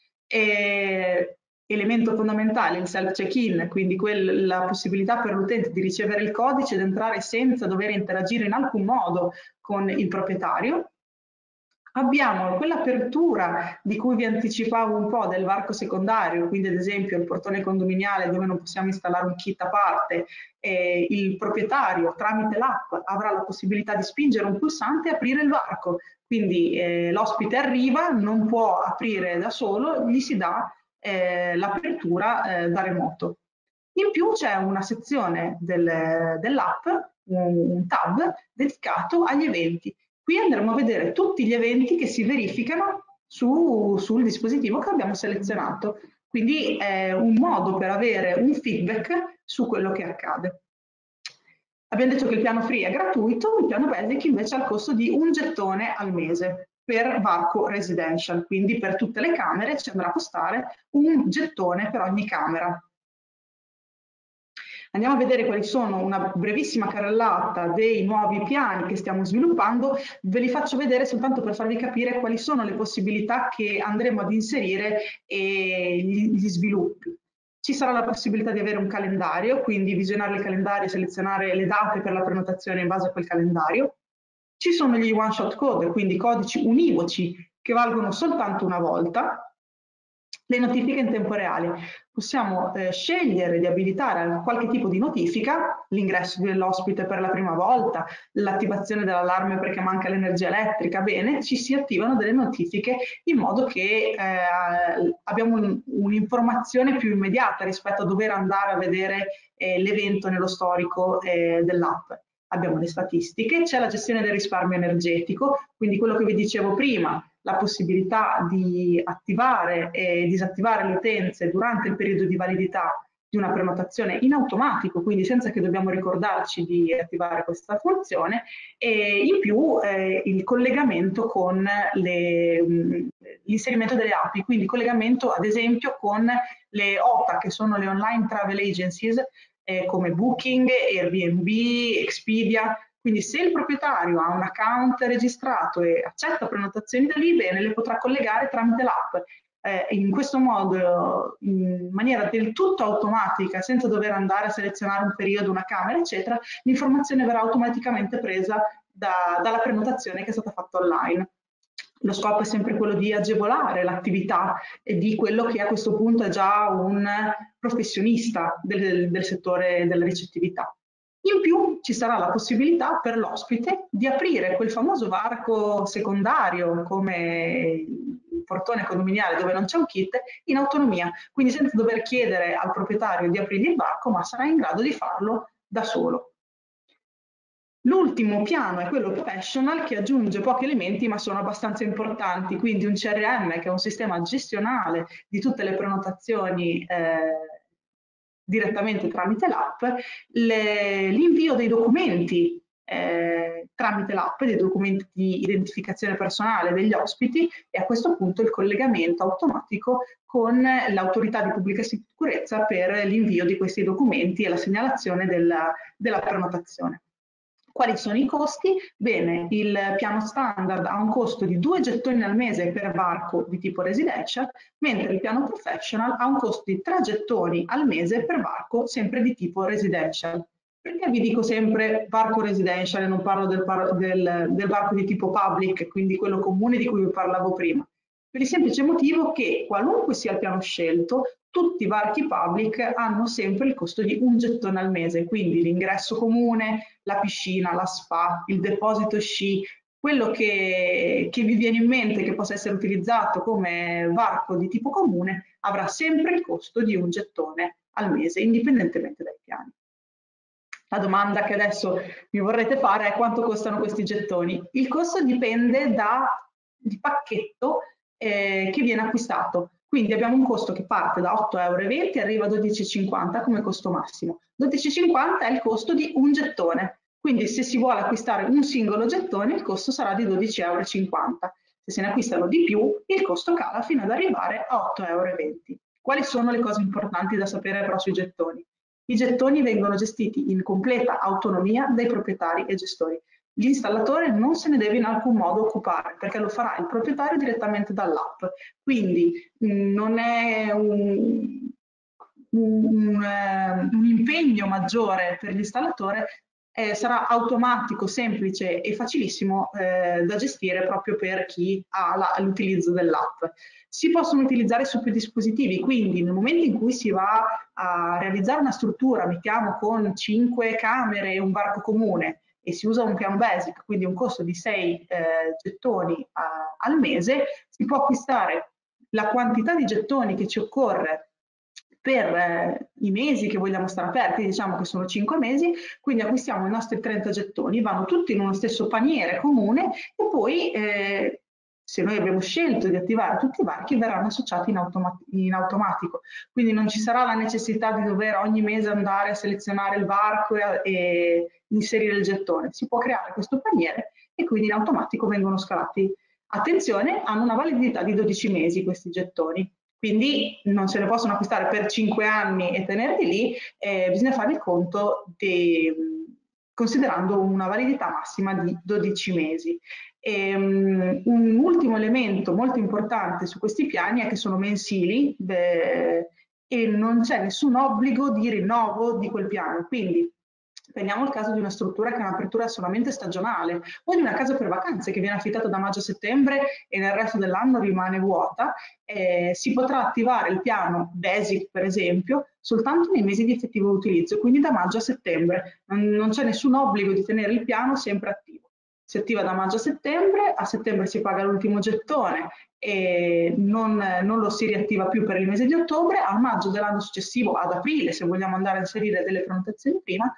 Speaker 3: Elemento fondamentale, il self check-in, quindi la possibilità per l'utente di ricevere il codice ed entrare senza dover interagire in alcun modo con il proprietario. Abbiamo quell'apertura di cui vi anticipavo un po' del varco secondario, quindi ad esempio il portone condominiale dove non possiamo installare un kit a parte, il proprietario tramite l'app avrà la possibilità di spingere un pulsante e aprire il varco, quindi l'ospite arriva, non può aprire da solo, gli si dà l'apertura da remoto. In più c'è una sezione dell'app, un tab dedicato agli eventi. Qui andremo a vedere tutti gli eventi che si verificano sul dispositivo che abbiamo selezionato. Quindi è un modo per avere un feedback su quello che accade. Abbiamo detto che il piano free è gratuito, il piano basic invece ha il costo di 1 gettone al mese. per varco residential, quindi per tutte le camere ci andrà a costare un gettone per ogni camera. Andiamo a vedere quali sono, una brevissima carrellata dei nuovi piani che stiamo sviluppando. Ve li faccio vedere soltanto per farvi capire quali sono le possibilità che andremo ad inserire e gli sviluppi. Ci sarà la possibilità di avere un calendario, quindi visionare il calendario e selezionare le date per la prenotazione in base a quel calendario. Ci sono gli one shot code, quindi codici univoci che valgono soltanto una volta. Le notifiche in tempo reale. Possiamo scegliere di abilitare qualche tipo di notifica, l'ingresso dell'ospite per la prima volta, l'attivazione dell'allarme perché manca l'energia elettrica. Bene, ci si attivano delle notifiche in modo che abbiamo un'informazione più immediata rispetto a dover andare a vedere l'evento nello storico dell'app. Abbiamo le statistiche, c'è la gestione del risparmio energetico, quindi quello che vi dicevo prima, la possibilità di attivare e disattivare le utenze durante il periodo di validità di una prenotazione in automatico, quindi senza che dobbiamo ricordarci di attivare questa funzione, e in più il collegamento con l'inserimento delle API, quindi collegamento ad esempio con le OTA, che sono le Online Travel Agencies, come Booking, Airbnb, Expedia. Quindi se il proprietario ha un account registrato e accetta prenotazioni da lì, bene, le potrà collegare tramite l'app. In questo modo, in maniera del tutto automatica, senza dover andare a selezionare un periodo, una camera, eccetera, l'informazione verrà automaticamente presa dalla prenotazione che è stata fatta online. Lo scopo è sempre quello di agevolare l'attività di quello che a questo punto è già un professionista del settore della ricettività. In più ci sarà la possibilità per l'ospite di aprire quel famoso varco secondario come il portone condominiale dove non c'è un kit in autonomia, quindi senza dover chiedere al proprietario di aprire il varco, ma sarà in grado di farlo da solo. L'ultimo piano è quello professional, che aggiunge pochi elementi ma sono abbastanza importanti, quindi un CRM che è un sistema gestionale di tutte le prenotazioni direttamente tramite l'app, l'invio dei documenti tramite l'app, dei documenti di identificazione personale degli ospiti, e a questo punto il collegamento automatico con l'autorità di pubblica sicurezza per l'invio di questi documenti e la segnalazione della prenotazione. Quali sono i costi? Bene, il piano standard ha un costo di 2 gettoni al mese per varco di tipo residential, mentre il piano professional ha un costo di 3 gettoni al mese per varco sempre di tipo residential. Perché vi dico sempre varco residential e non parlo del varco di tipo public, quindi quello comune di cui vi parlavo prima? Per il semplice motivo che qualunque sia il piano scelto, tutti i varchi public hanno sempre il costo di 1 gettone al mese, quindi l'ingresso comune, la piscina, la spa, il deposito sci, quello che vi viene in mente che possa essere utilizzato come varco di tipo comune avrà sempre il costo di 1 gettone al mese, indipendentemente dai piani. La domanda che adesso mi vorrete fare è: quanto costano questi gettoni? Il costo dipende dal pacchetto che viene acquistato. Quindi abbiamo un costo che parte da 8,20 € e arriva a 12,50 € come costo massimo. 12,50 € è il costo di un gettone, quindi se si vuole acquistare un singolo gettone il costo sarà di 12,50 €. Se se ne acquistano di più il costo cala fino ad arrivare a 8,20 €. Quali sono le cose importanti da sapere però sui gettoni? I gettoni vengono gestiti in completa autonomia dai proprietari e gestori. L'installatore non se ne deve in alcun modo occupare, perché lo farà il proprietario direttamente dall'app. Quindi non è un impegno maggiore per l'installatore, sarà automatico, semplice e facilissimo da gestire proprio per chi ha l'utilizzo dell'app. Si possono utilizzare su più dispositivi, quindi nel momento in cui si va a realizzare una struttura, mettiamo con 5 camere e un varco comune, e si usa un piano basic, quindi un costo di 6 gettoni al mese, si può acquistare la quantità di gettoni che ci occorre per i mesi che vogliamo stare aperti, diciamo che sono 5 mesi, quindi acquistiamo i nostri 30 gettoni, vanno tutti in uno stesso paniere comune e poi se noi abbiamo scelto di attivare tutti i varchi verranno associati in automatico, quindi non ci sarà la necessità di dover ogni mese andare a selezionare il varco e inserire il gettone. Si può creare questo paniere e quindi in automatico vengono scalati Attenzione, hanno una validità di 12 mesi questi gettoni, quindi non se ne possono acquistare per 5 anni e tenerli lì, bisogna fare il conto considerando una validità massima di 12 mesi. Un ultimo elemento molto importante su questi piani è che sono mensili e non c'è nessun obbligo di rinnovo di quel piano, quindi prendiamo il caso di una struttura che ha un'apertura solamente stagionale o di una casa per vacanze che viene affittata da maggio a settembre e nel resto dell'anno rimane vuota, si potrà attivare il piano Basic, per esempio, soltanto nei mesi di effettivo utilizzo, quindi da maggio a settembre. Non c'è nessun obbligo di tenere il piano sempre attivo. Si attiva da maggio a settembre si paga l'ultimo gettone e non lo si riattiva più per il mese di ottobre, a maggio dell'anno successivo, ad aprile, se vogliamo andare a inserire delle prenotazioni prima,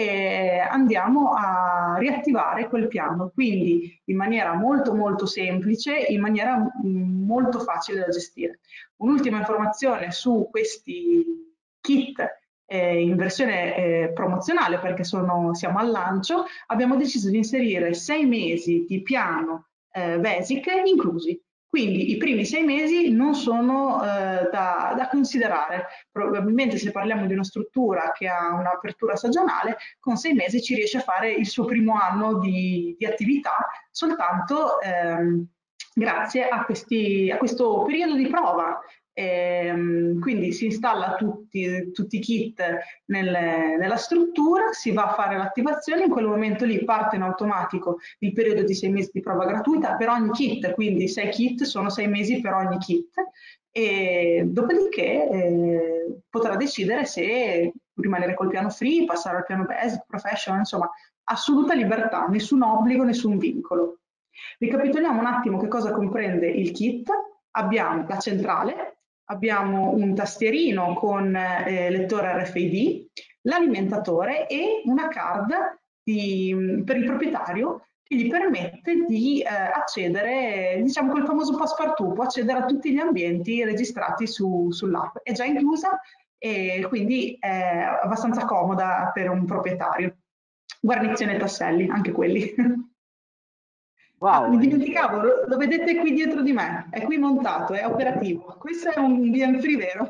Speaker 3: andiamo a riattivare quel piano, quindi in maniera molto molto semplice, in maniera molto facile da gestire. Un'ultima informazione su questi kit in versione promozionale, perché siamo al lancio, abbiamo deciso di inserire 6 mesi di piano Basic inclusi. Quindi i primi 6 mesi non sono da considerare. Probabilmente se parliamo di una struttura che ha un'apertura stagionale, con 6 mesi ci riesce a fare il suo primo anno di attività soltanto grazie a questo periodo di prova. Quindi si installa tutti i kit nella struttura, si va a fare l'attivazione, in quel momento lì parte in automatico il periodo di 6 mesi di prova gratuita per ogni kit, quindi 6 kit sono 6 mesi per ogni kit, e dopodiché potrà decidere se rimanere col piano free, passare al piano basic, professional, insomma assoluta libertà, nessun obbligo, nessun vincolo. Ricapitoliamo un attimo che cosa comprende il kit. Abbiamo la centrale, abbiamo un tastierino con lettore RFID, l'alimentatore e una card per il proprietario che gli permette di accedere, diciamo quel famoso passepartout, può accedere a tutti gli ambienti registrati sull'app. È già inclusa e quindi è abbastanza comoda per un proprietario. Guarnizione e tasselli, anche quelli.
Speaker 1: Wow,
Speaker 3: mi dimenticavo, lo vedete qui dietro di me, è qui montato, è operativo. Questo è un BM-Free vero.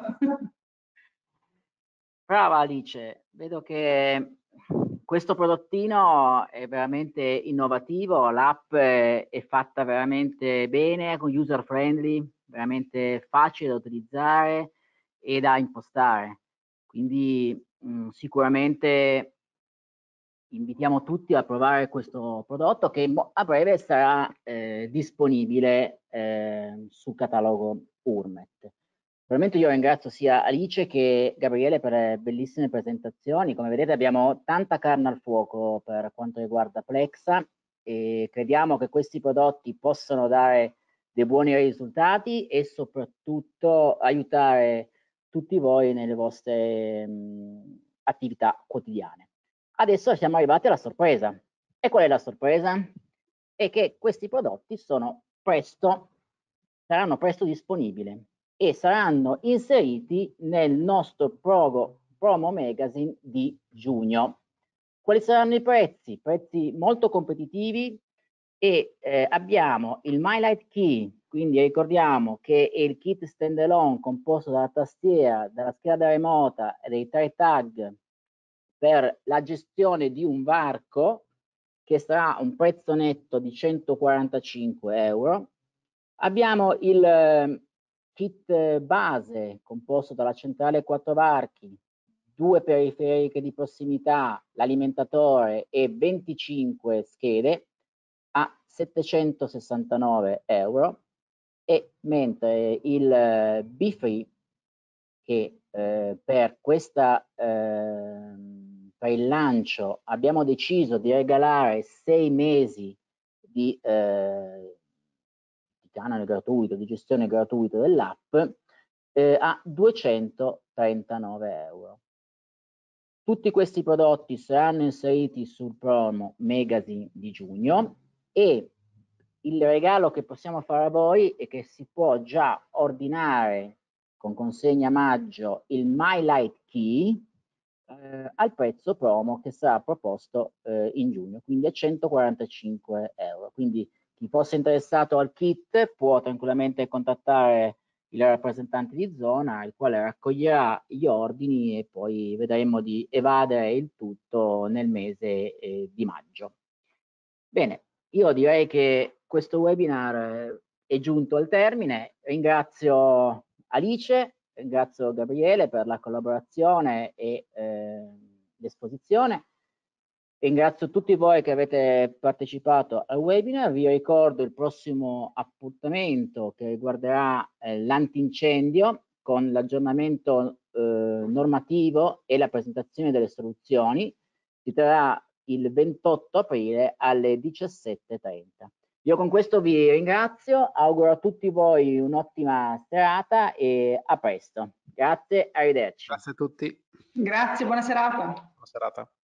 Speaker 1: brava Alice, vedo che questo prodottino è veramente innovativo, l'app è fatta veramente bene, user friendly, veramente facile da utilizzare e da impostare. Quindi sicuramente invitiamo tutti a provare questo prodotto che a breve sarà disponibile sul catalogo Urmet. Veramente io ringrazio sia Alice che Gabriele per le bellissime presentazioni. Come vedete abbiamo tanta carne al fuoco per quanto riguarda Plexa e crediamo che questi prodotti possano dare dei buoni risultati e soprattutto aiutare tutti voi nelle vostre attività quotidiane. Adesso siamo arrivati alla sorpresa. E qual è la sorpresa? È che questi prodotti saranno presto disponibili e saranno inseriti nel nostro promo magazine di giugno. Quali saranno i prezzi? Prezzi molto competitivi e abbiamo il MyLight Key, quindi ricordiamo che è il kit standalone composto dalla tastiera, dalla scheda remota e dei 3 tag per la gestione di un varco che sarà un prezzo netto di 145 euro. Abbiamo il kit base composto dalla centrale 4 varchi, 2 periferiche di prossimità, l'alimentatore e 25 schede a 769 euro, e mentre il B-Free che per il lancio abbiamo deciso di regalare 6 mesi di canale gratuito, di gestione gratuita dell'app a 239 euro. Tutti questi prodotti saranno inseriti sul promo magazine di giugno e il regalo che possiamo fare a voi è che si può già ordinare con consegna a maggio il MyLight Key al prezzo promo che sarà proposto in giugno, quindi a 145 euro. Quindi Chi fosse interessato al kit può tranquillamente contattare il rappresentante di zona, il quale raccoglierà gli ordini e poi vedremo di evadere il tutto nel mese di maggio. Bene, io direi che questo webinar è giunto al termine. Ringrazio Alice, ringrazio Gabriele per la collaborazione e l'esposizione. Ringrazio tutti voi che avete partecipato al webinar. Vi ricordo il prossimo appuntamento che riguarderà l'antincendio con l'aggiornamento normativo e la presentazione delle soluzioni. Si terrà il 28 aprile alle 17:30. Io con questo vi ringrazio, auguro a tutti voi un'ottima serata e a presto. Grazie, arrivederci.
Speaker 2: Grazie a tutti.
Speaker 3: Grazie, buona serata.
Speaker 2: Buona serata.